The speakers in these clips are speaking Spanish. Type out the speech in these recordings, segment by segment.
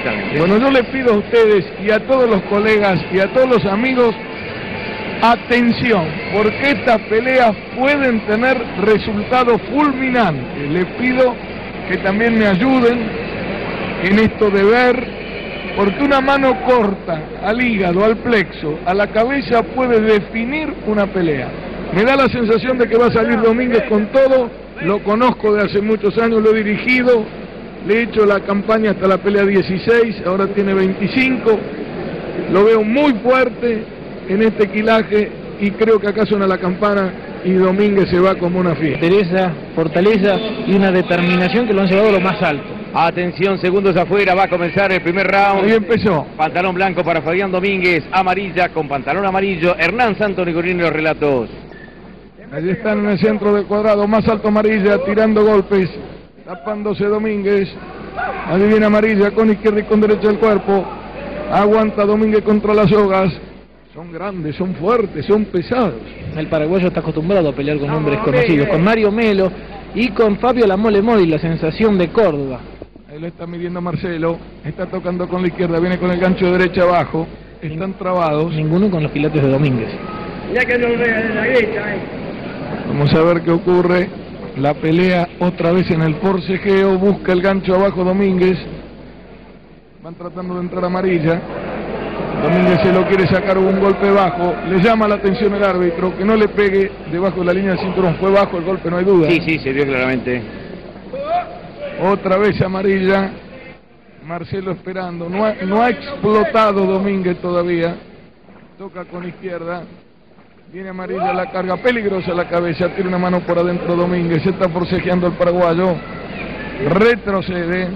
Exactamente. Bueno, yo les pido a ustedes y a todos los colegas y a todos los amigos, atención, porque estas peleas pueden tener resultados fulminantes. Les pido que también me ayuden en esto de ver, porque una mano corta al hígado, al plexo, a la cabeza puede definir una pelea. Me da la sensación de que va a salir Domínguez con todo, lo conozco de hace muchos años, lo he dirigido, le he hecho la campaña hasta la pelea 16, ahora tiene 25, lo veo muy fuerte en este quilaje y creo que acá suena la campana y Domínguez se va como una fiesta. Teresa, fortaleza y una determinación que lo han llevado a lo más alto. Atención, segundos afuera, va a comenzar el primer round. Ahí empezó. Pantalón blanco para Fabián Domínguez, amarilla con pantalón amarillo, Hernán Santos Nicolini, los relatos. Allí están en el centro del cuadrado, más alto Amarilla, tirando golpes, tapándose Domínguez. Allí viene Amarilla con izquierda y con derecha del cuerpo. Aguanta Domínguez contra las sogas. Son grandes, son fuertes, son pesados. El paraguayo está acostumbrado a pelear con hombres conocidos, con Mario Melo y con Fabio La Mole Mori, la sensación de Córdoba. Ahí lo está midiendo Marcelo, está tocando con la izquierda, viene con el gancho de derecha abajo. Están trabados. Ninguno con los quilates de Domínguez. Ya que no la grita, Vamos a ver qué ocurre. La pelea otra vez en el forcejeo, busca el gancho abajo Domínguez. Van tratando de entrar Amarilla. Domínguez se lo quiere sacar, hubo un golpe bajo. Le llama la atención el árbitro, que no le pegue debajo de la línea del cinturón. Fue bajo el golpe, no hay duda. Sí, se vio claramente. Otra vez Amarilla. Marcelo esperando. No ha explotado Domínguez todavía. Toca con izquierda. Viene Amarilla, la carga peligrosa la cabeza, tiene una mano por adentro Domínguez, se está forcejeando el paraguayo, retrocede.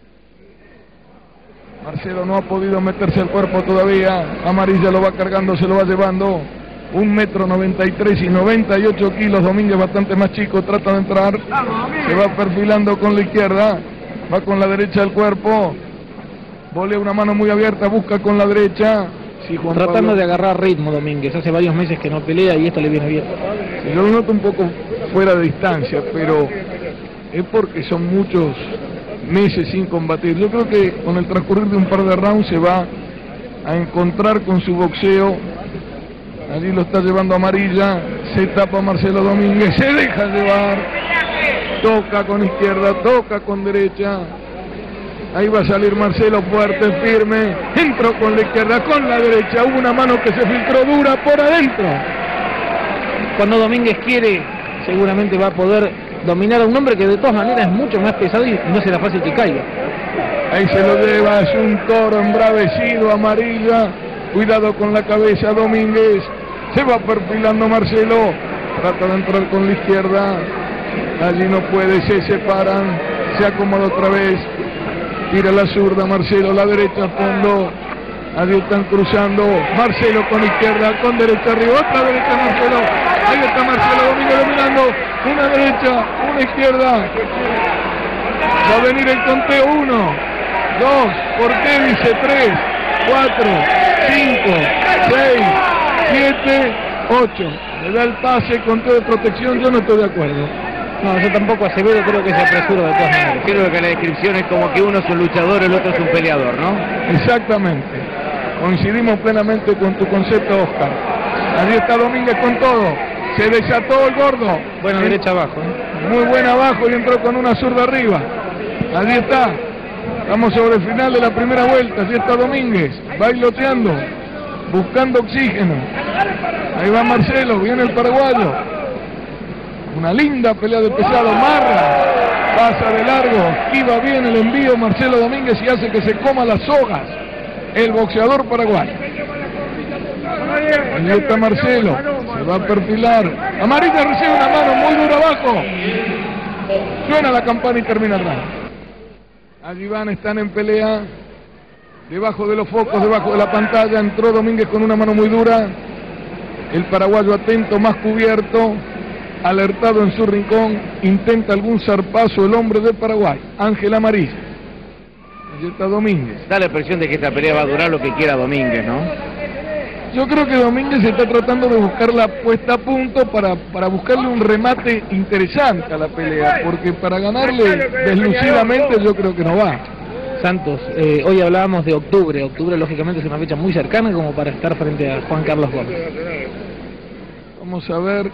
Marcelo no ha podido meterse al cuerpo todavía, Amarilla lo va cargando, se lo va llevando. 1,93 m y 98 kilos, Domínguez bastante más chico, trata de entrar, se va perfilando con la izquierda, va con la derecha del cuerpo, volea una mano muy abierta, busca con la derecha. Sí, tratando de agarrar ritmo Domínguez, hace varios meses que no pelea y esto le viene bien. Sí, yo lo noto un poco fuera de distancia, pero es porque son muchos meses sin combatir. Yo creo que con el transcurrir de un par de rounds se va a encontrar con su boxeo. Allí lo está llevando Amarilla, se tapa Marcelo Domínguez, se deja llevar, toca con izquierda, toca con derecha. Ahí va a salir Marcelo fuerte, firme, entró con la izquierda, con la derecha, hubo una mano que se filtró dura por adentro. Cuando Domínguez quiere, seguramente va a poder dominar a un hombre que de todas maneras es mucho más pesado y no será fácil que caiga. Ahí se lo lleva, es un toro embravecido, Amarilla, cuidado con la cabeza Domínguez, se va perfilando Marcelo, trata de entrar con la izquierda, allí no puede, se separan, se acomoda otra vez. Tira la zurda, Marcelo, la derecha a fondo. Allí están cruzando. Marcelo con izquierda, con derecha arriba. Otra derecha Marcelo. Ahí está Marcelo Domínguez dominando. Una derecha, una izquierda. Va a venir el conteo. 1, 2, ¿por qué dice 3, 4, 5, 6, 7, 8? Le da el pase, conteo de protección. Yo no estoy de acuerdo. No, yo tampoco, Acevedo creo que se apresura de todas maneras. Creo que la descripción es como que uno es un luchador, el otro es un peleador, ¿no? Exactamente. Coincidimos plenamente con tu concepto, Oscar. Allí está Domínguez con todo. Se desató el gordo. Buena derecha abajo. Muy buena abajo y entró con una zurda arriba. Allí está. Estamos sobre el final de la primera vuelta. Allí está Domínguez. Bailoteando. Buscando oxígeno. Ahí va Marcelo. Viene el paraguayo. Una linda pelea de pesado, Marra, pasa de largo, esquiva bien el envío Marcelo Domínguez y hace que se coma las sogas, el boxeador paraguayo. Ahí está Marcelo, se va a perfilar, Amarilla recibe una mano muy dura abajo, suena la campana y termina el round. Allí van, están en pelea, debajo de los focos, debajo de la pantalla, entró Domínguez con una mano muy dura, el paraguayo atento, más cubierto, alertado en su rincón, intenta algún zarpazo el hombre de Paraguay, Ángel Amarilla. Allí está Domínguez. Da la impresión de que esta pelea va a durar lo que quiera Domínguez, ¿no? Yo creo que Domínguez está tratando de buscar la puesta a punto para buscarle un remate interesante a la pelea, porque para ganarle deslucidamente yo creo que no va. Santos, hoy hablábamos de octubre. Octubre lógicamente es una fecha muy cercana como para estar frente a Juan Carlos Gómez. Vamos a ver.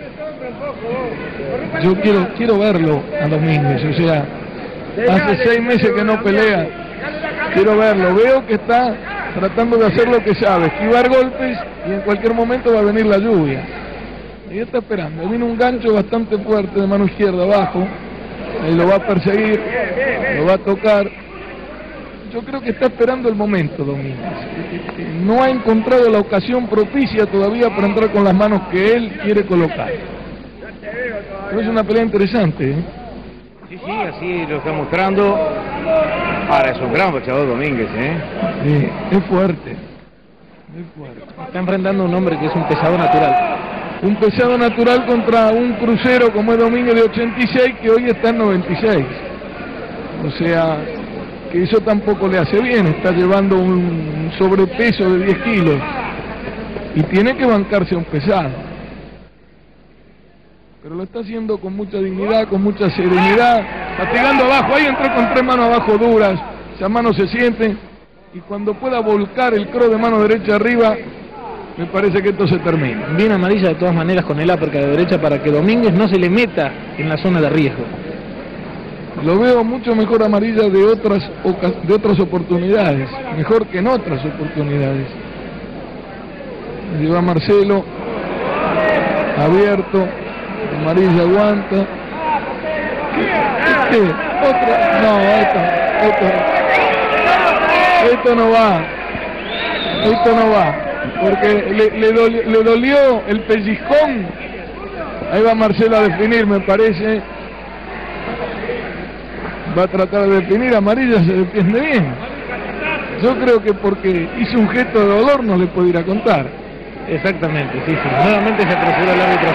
Yo quiero verlo a Domínguez, o sea, hace 6 meses que no pelea. Quiero verlo, veo que está tratando de hacer lo que sabe, esquivar golpes y en cualquier momento va a venir la lluvia. Y está esperando, viene un gancho bastante fuerte de mano izquierda abajo, ahí lo va a perseguir, lo va a tocar. Yo creo que está esperando el momento Domínguez. No ha encontrado la ocasión propicia todavía para entrar con las manos que él quiere colocar. Pero es una pelea interesante, ¿eh? Sí, así lo está mostrando. Ahora es un gran boxeador Domínguez, ¿eh? Sí, es fuerte. Muy fuerte. Está enfrentando a un hombre que es un pesado natural. Un pesado natural contra un crucero como es Domínguez de 86 que hoy está en 96. O sea, que eso tampoco le hace bien, está llevando un sobrepeso de 10 kilos y tiene que bancarse a un pesado. Pero lo está haciendo con mucha dignidad, con mucha serenidad, fatigando abajo, ahí entró con 3 manos abajo duras, esas manos se sienten y cuando pueda volcar el cross de mano derecha arriba, me parece que esto se termina. Bien Amarilla de todas maneras con el uppercut de derecha para que Domínguez no se le meta en la zona de riesgo. Lo veo mucho mejor Amarilla de otras oportunidades, mejor que en otras oportunidades. Lleva Marcelo, abierto, Amarilla aguanta. No, esto no va, porque le dolió el pellizcón. Ahí va Marcelo a definir, me parece. Va a tratar de definir, Amarilla se defiende bien. Yo creo que porque hizo un gesto de dolor no le puedo ir a contar. Exactamente, sí. Nuevamente se apresuró el árbitro.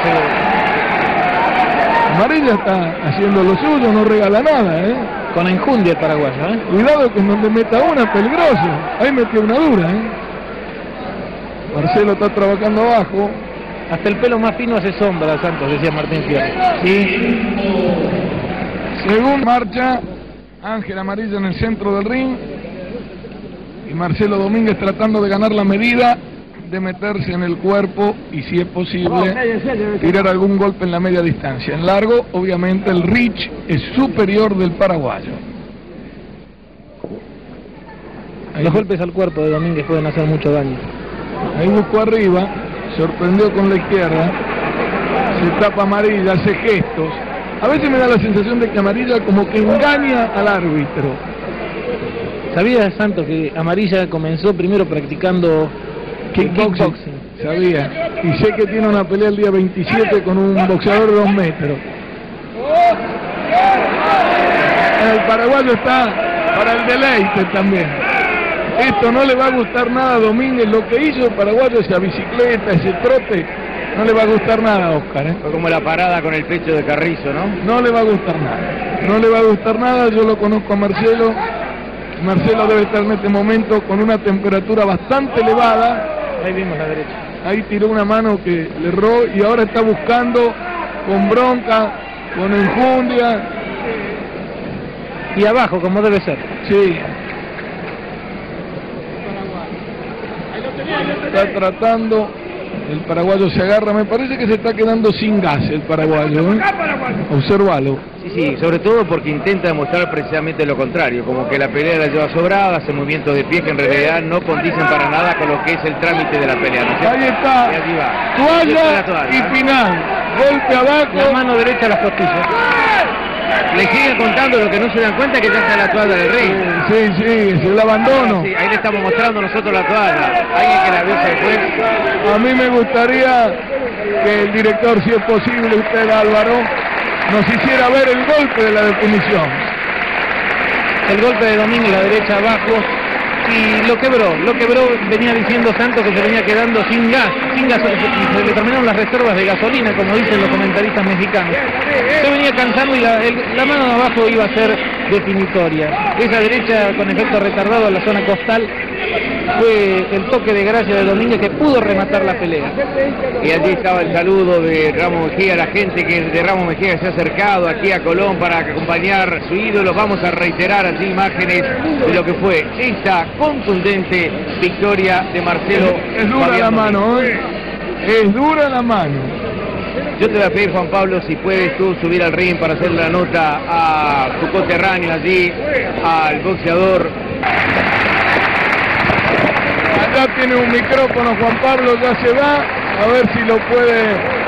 Amarilla está haciendo lo suyo, no regala nada, ¿eh? Con enjundia el paraguayo, ¿eh? Cuidado que en donde meta una, peligroso. Ahí metió una dura, ¿eh? Marcelo está trabajando abajo. Hasta el pelo más fino hace sombra, Santos, decía Martín Fierro. Sí. Según marcha, Ángel Amarilla en el centro del ring y Marcelo Domínguez tratando de ganar la medida, de meterse en el cuerpo y si es posible tirar algún golpe en la media distancia. En largo, obviamente el reach es superior del paraguayo. Los golpes al cuerpo de Domínguez pueden hacer mucho daño. Ahí buscó arriba, sorprendió con la izquierda, se tapa Amarilla, hace gestos. A veces me da la sensación de que Amarilla como que engaña al árbitro. ¿Sabías, Santos, que Amarilla comenzó primero practicando kickboxing? Sabía. Y sé que tiene una pelea el día 27 con un boxeador de 2 metros. El paraguayo está para el deleite también. Esto no le va a gustar nada a Domínguez. Lo que hizo el paraguayo, esa bicicleta, ese trote, no le va a gustar nada a Oscar, ¿eh? Fue como la parada con el pecho de Carrizo, ¿no? No le va a gustar nada. No le va a gustar nada. Yo lo conozco a Marcelo. Marcelo debe estar en este momento con una temperatura bastante elevada. Ahí vimos la derecha. Ahí tiró una mano que le erró y ahora está buscando con bronca, con enjundia. Y abajo, como debe ser. Sí. Está tratando, el paraguayo se agarra, me parece que se está quedando sin gas el paraguayo, ¿eh? Obsérvalo. Sí, sobre todo porque intenta demostrar precisamente lo contrario, como que la pelea la lleva sobrada, hace movimientos de pie que en realidad no condicen para nada con lo que es el trámite de la pelea, ¿no? Ahí está, y allí va. toalla y final, golpe abajo. La mano derecha a las costillas. Le siguen contando, lo que no se dan cuenta que ya está la toalla del ring. Sí, es el abandono. Sí, ahí le estamos mostrando nosotros la toalla. Alguien que la vio se fue. A mí me gustaría que el director, si es posible, usted Álvaro, nos hiciera ver el golpe de la definición. El golpe de Domínguez, la derecha abajo, y lo quebró, venía diciendo Santos que se venía quedando sin gas, y se le terminaron las reservas de gasolina, como dicen los comentaristas mexicanos. Se venía cansando y la mano de abajo iba a ser definitoria. Esa derecha con efecto retardado a la zona costal fue el toque de gracia de Domínguez que pudo rematar la pelea. Y allí estaba el saludo de Ramos Mejía, la gente de Ramos Mejía se ha acercado aquí a Colón para acompañar a su ídolo. Vamos a reiterar allí imágenes de lo que fue esta contundente victoria de Marcelo. Es dura Fabián la Domínguez. mano, es dura la mano. Yo te voy a pedir, Juan Pablo, si puedes tú subir al ring para hacer la nota a tu coterráneo allí, al boxeador. Acá tiene un micrófono Juan Pablo, ya se va, a ver si lo puede